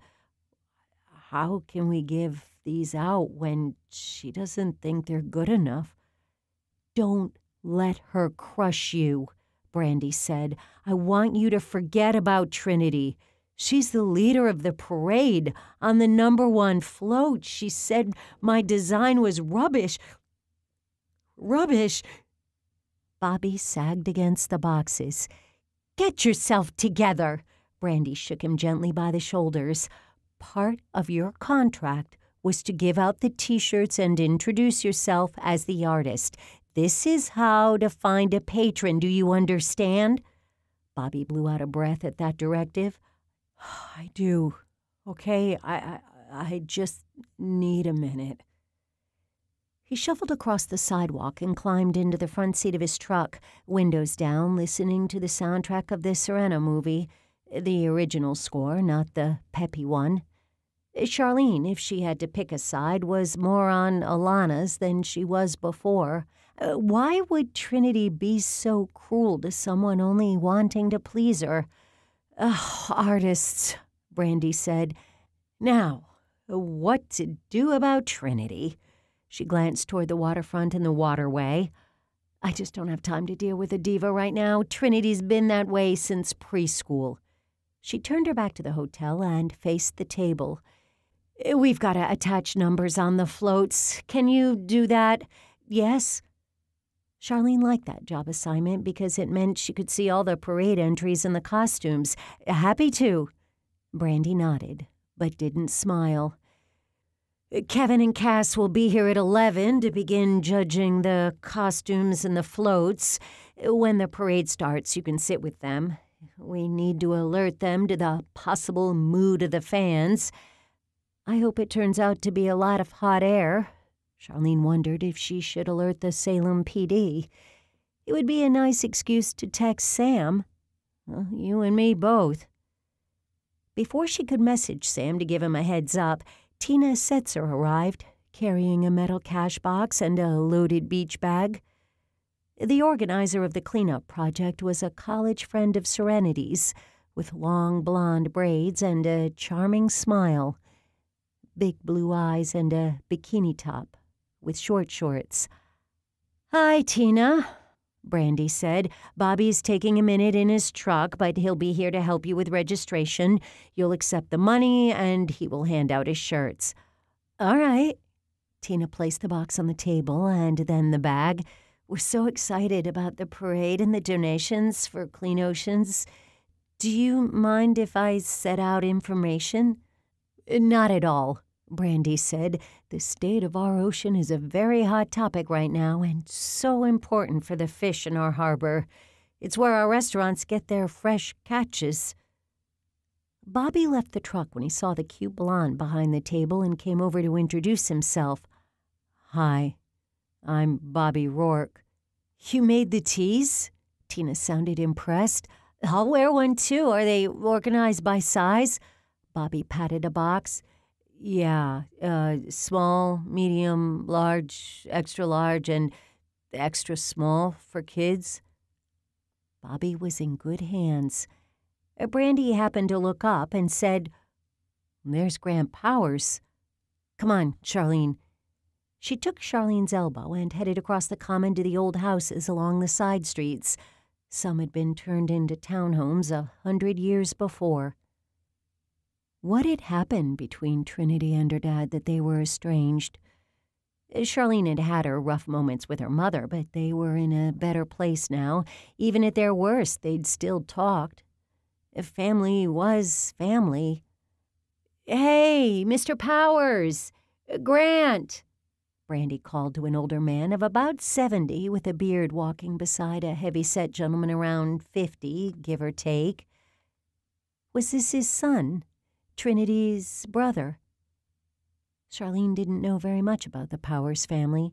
How can we give these out when she doesn't think they're good enough? Don't let her crush you, Brandy said. I want you to forget about Trinity. She's the leader of the parade. On the #1 float, she said my design was rubbish. Rubbish. Bobby sagged against the boxes. Get yourself together. Brandy shook him gently by the shoulders. Part of your contract was to give out the T-shirts and introduce yourself as the artist. This is how to find a patron, do you understand? Bobby blew out a breath at that directive. I do. Okay, I just need a minute. He shuffled across the sidewalk and climbed into the front seat of his truck, windows down, listening to the soundtrack of the Sirena movie, the original score, not the peppy one. Charlene, if she had to pick a side, was more on Alana's than she was before. Why would Trinity be so cruel to someone only wanting to please her? Artists, Brandy said. Now, what to do about Trinity? She glanced toward the waterfront and the waterway. I just don't have time to deal with a diva right now. Trinity's been that way since preschool. She turned her back to the hotel and faced the table. We've got to attach numbers on the floats. Can you do that? Yes? Charlene liked that job assignment because it meant she could see all the parade entries and the costumes. Happy to. Brandy nodded, but didn't smile. Kevin and Cass will be here at 11 to begin judging the costumes and the floats. When the parade starts, you can sit with them. We need to alert them to the possible mood of the fans. I hope it turns out to be a lot of hot air. Charlene wondered if she should alert the Salem PD. It would be a nice excuse to text Sam. Well, you and me both. Before she could message Sam to give him a heads up, Tina Setzer arrived, carrying a metal cash box and a loaded beach bag. The organizer of the cleanup project was a college friend of Serenity's, with long blonde braids and a charming smile, big blue eyes and a bikini top with short shorts. Hi, Tina, Brandy said. Bobby's taking a minute in his truck, but he'll be here to help you with registration. You'll accept the money, and he will hand out his shirts. All right. Tina placed the box on the table and then the bag. We're so excited about the parade and the donations for Clean Oceans. Do you mind if I set out information? Not at all, Brandy said. The state of our ocean is a very hot topic right now and so important for the fish in our harbor. It's where our restaurants get their fresh catches. Bobby left the truck when he saw the cute blonde behind the table and came over to introduce himself. "Hi, I'm Bobby Rourke." "You made the teas?" Tina sounded impressed. "I'll wear one too. Are they organized by size?" Bobby patted a box. "Yeah, small, medium, large, extra large, and extra small for kids." Bobby was in good hands. Brandy happened to look up and said, "There's Grant Powers. Come on, Charlene." She took Charlene's elbow and headed across the common to the old houses along the side streets. Some had been turned into townhomes 100 years before. What had happened between Trinity and her dad that they were estranged? Charlene had had her rough moments with her mother, but they were in a better place now. Even at their worst, they'd still talked. Family was family. "Hey, Mr. Powers! Grant!" Brandy called to an older man of about 70 with a beard walking beside a heavy-set gentleman around 50, give or take. Was this his son, Trinity's brother? Charlene didn't know very much about the Powers family.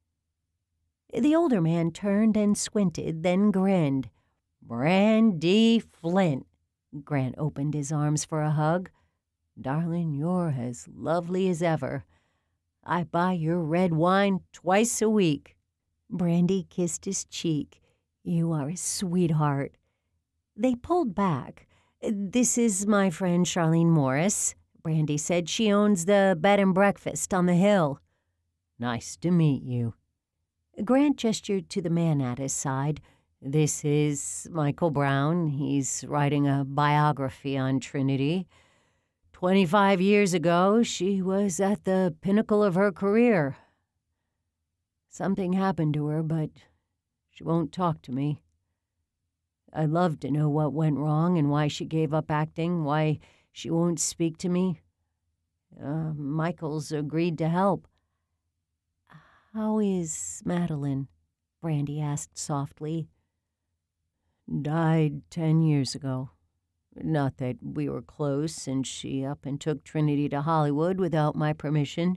The older man turned and squinted, then grinned. "Brandy Flint." Grant opened his arms for a hug. "Darling, you're as lovely as ever. I buy your red wine twice a week." Brandy kissed his cheek. "You are a sweetheart." They pulled back. "This is my friend Charlene Morris," Brandy said. "She owns the bed and breakfast on the hill." "Nice to meet you." Grant gestured to the man at his side. "This is Michael Brown. He's writing a biography on Trinity. 25 years ago, she was at the pinnacle of her career. Something happened to her, but she won't talk to me. I'd love to know what went wrong and why she gave up acting, why she won't speak to me. Michael's agreed to help." "How is Madeline?" Brandy asked softly. "Died 10 years ago. Not that we were close, and she up and took Trinity to Hollywood without my permission.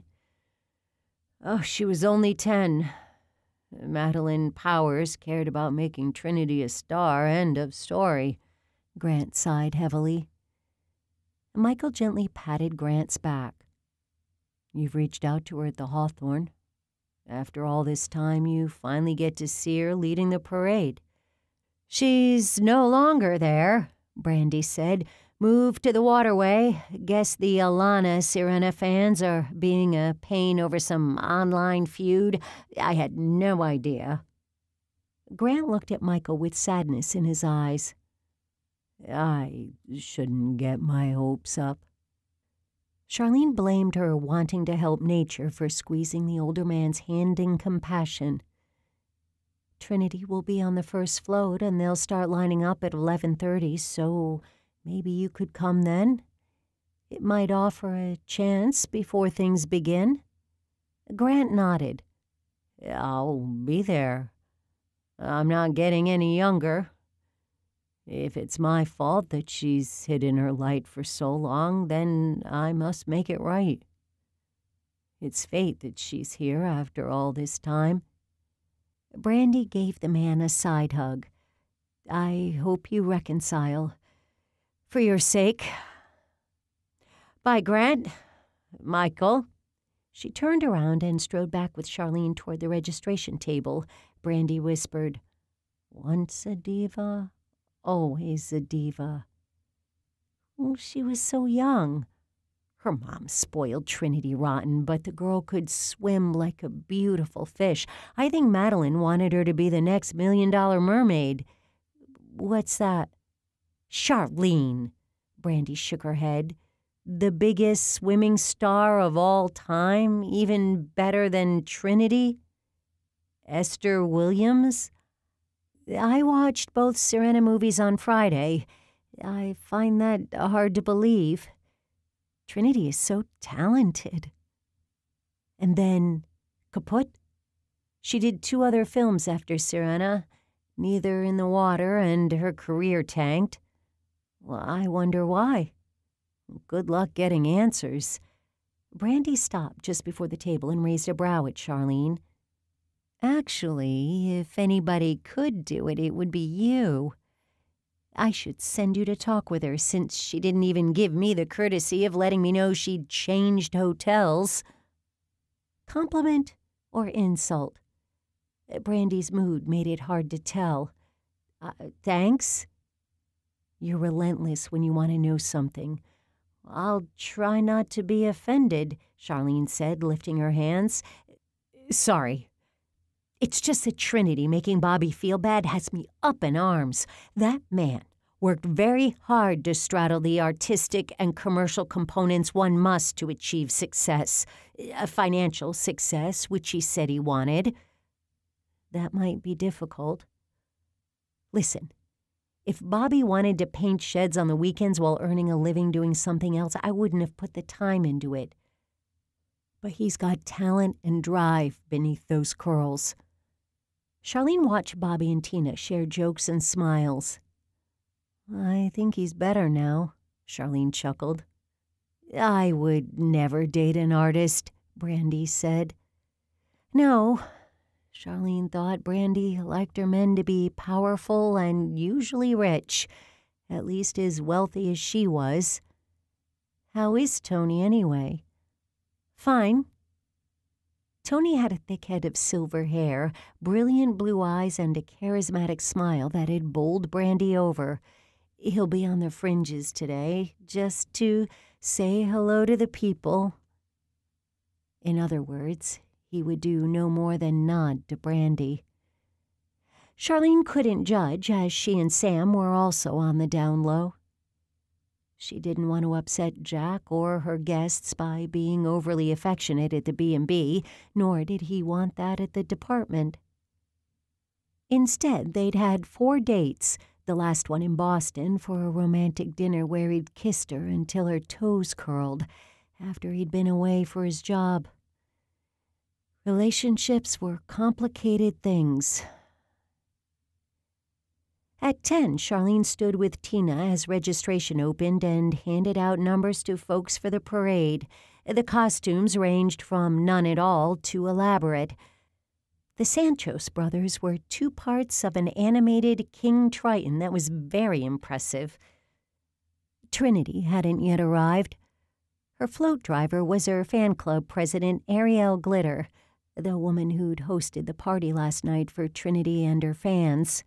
Oh, she was only 10. Madeline Powers cared about making Trinity a star, end of story." Grant sighed heavily. Michael gently patted Grant's back. "You've reached out to her at the Hawthorne. After all this time, you finally get to see her leading the parade." "She's no longer there," Brandy said. "Moved to the waterway. Guess the Alana Sirena fans are being a pain over some online feud. I had no idea." Grant looked at Michael with sadness in his eyes. "I shouldn't get my hopes up." Charlene blamed her wanting to help nature for squeezing the older man's hand in compassion. "Trinity will be on the first float, and they'll start lining up at 11:30, so maybe you could come then? It might offer a chance before things begin." Grant nodded. "I'll be there. I'm not getting any younger. If it's my fault that she's hidden her light for so long, then I must make it right. It's fate that she's here after all this time." Brandy gave the man a side hug. "I hope you reconcile. For your sake. Bye, Grant. Michael." She turned around and strode back with Charlene toward the registration table. Brandy whispered, "Once a diva, always a diva." Oh, she was so young. Her mom spoiled Trinity rotten, but the girl could swim like a beautiful fish. I think Madeline wanted her to be the next $1 million mermaid. "What's that?" "Charlene." Brandy shook her head. "The biggest swimming star of all time, even better than Trinity? Esther Williams? I watched both Sirena movies on Friday. I find that hard to believe. Trinity is so talented." And then, kaput. She did 2 other films after Sirena, neither in the water, and her career tanked. Well, I wonder why. Good luck getting answers. Brandy stopped just before the table and raised a brow at Charlene. Actually, if anybody could do it, it would be you. I should send you to talk with her, since she didn't even give me the courtesy of letting me know she'd changed hotels. Compliment or insult? Brandy's mood made it hard to tell. Thanks? You're relentless when you want to know something. I'll try not to be offended, Charlene said, lifting her hands. Sorry. It's just that Trinity making Bobby feel bad has me up in arms. That man worked very hard to straddle the artistic and commercial components one must to achieve success. A financial success, which he said he wanted. That might be difficult. Listen, if Bobby wanted to paint sheds on the weekends while earning a living doing something else, I wouldn't have put the time into it. But he's got talent and drive beneath those curls. Charlene watched Bobby and Tina share jokes and smiles. I think he's better now, Charlene chuckled. I would never date an artist, Brandy said. No, Charlene thought Brandy liked her men to be powerful and usually rich, at least as wealthy as she was. How is Tony anyway? Fine. Tony had a thick head of silver hair, brilliant blue eyes, and a charismatic smile that had bowled Brandy over. He'll be on the fringes today, just to say hello to the people. In other words, he would do no more than nod to Brandy. Charlene couldn't judge, as she and Sam were also on the down low. She didn't want to upset Jack or her guests by being overly affectionate at the B&B, nor did he want that at the department. Instead, they'd had 4 dates, the last one in Boston for a romantic dinner where he'd kissed her until her toes curled after he'd been away for his job. Relationships were complicated things. At 10, Charlene stood with Tina as registration opened and handed out numbers to folks for the parade. The costumes ranged from none at all to elaborate. The Santos brothers were 2 parts of an animated King Triton that was very impressive. Trinity hadn't yet arrived. Her float driver was her fan club president, Ariel Glitter, the woman who'd hosted the party last night for Trinity and her fans.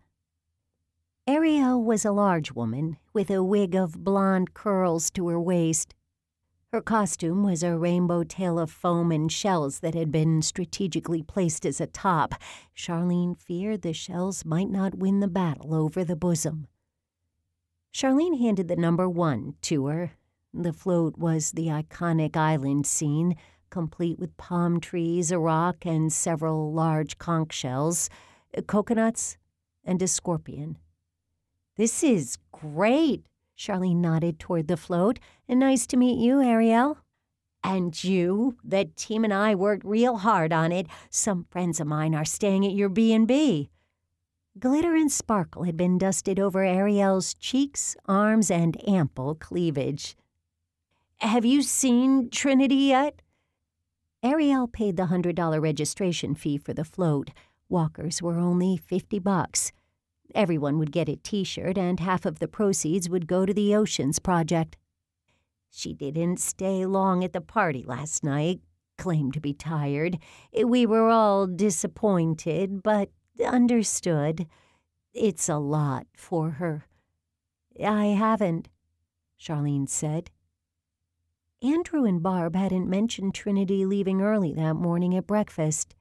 Ariel was a large woman with a wig of blonde curls to her waist. Her costume was a rainbow tail of foam and shells that had been strategically placed as a top. Charlene feared the shells might not win the battle over the bosom. Charlene handed the number 1 to her. The float was the iconic island scene, complete with palm trees, a rock, and several large conch shells, coconuts, and a scorpion. This is great, Charlene nodded toward the float. Nice to meet you, Ariel. And you. The team and I worked real hard on it. Some friends of mine are staying at your B&B. Glitter and sparkle had been dusted over Ariel's cheeks, arms, and ample cleavage. Have you seen Trinity yet? Ariel paid the $100 registration fee for the float. Walkers were only $50. Everyone would get a T-shirt, and half of the proceeds would go to the Oceans Project. She didn't stay long at the party last night, claimed to be tired. We were all disappointed, but understood. It's a lot for her. I haven't, Charlene said. Andrew and Barb hadn't mentioned Trinity leaving early that morning at breakfast.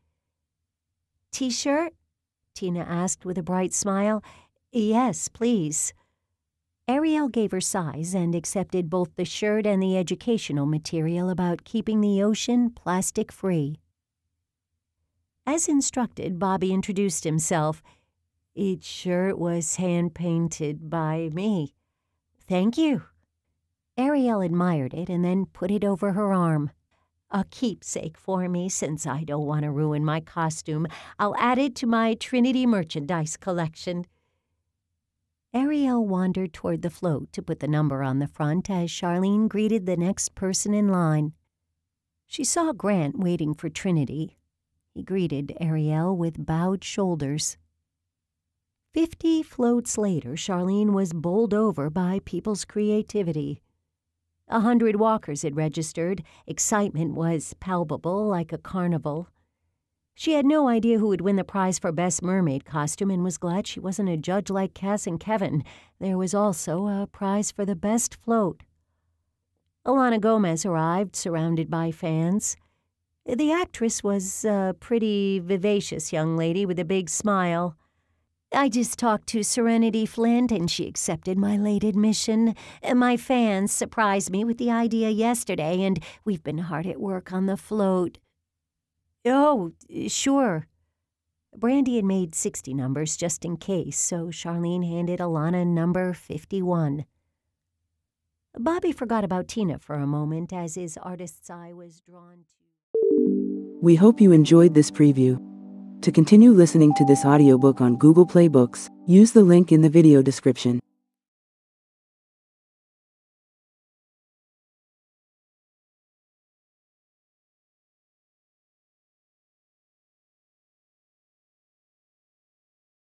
T-shirt? Tina asked with a bright smile. Yes, please. Ariel gave her size and accepted both the shirt and the educational material about keeping the ocean plastic-free. As instructed, Bobby introduced himself. Each shirt was hand-painted by me. Thank you. Ariel admired it and then put it over her arm. A keepsake for me, since I don't want to ruin my costume. I'll add it to my Trinity merchandise collection. Ariel wandered toward the float to put the number on the front as Charlene greeted the next person in line. She saw Grant waiting for Trinity. He greeted Ariel with bowed shoulders. 50 floats later, Charlene was bowled over by people's creativity. 100 walkers had registered. Excitement was palpable like a carnival. She had no idea who would win the prize for Best Mermaid costume and was glad she wasn't a judge like Cass and Kevin. There was also a prize for the best float. Alana Gomez arrived, surrounded by fans. The actress was a pretty vivacious young lady with a big smile. "I just talked to Serenity Flint, and she accepted my late admission. My fans surprised me with the idea yesterday, and we've been hard at work on the float." "Oh, sure." Brandy had made 60 numbers just in case, so Charlene handed Alana number 51. Bobby forgot about Tina for a moment as his artist's eye was drawn to... We hope you enjoyed this preview. To continue listening to this audiobook on Google Play Books, use the link in the video description.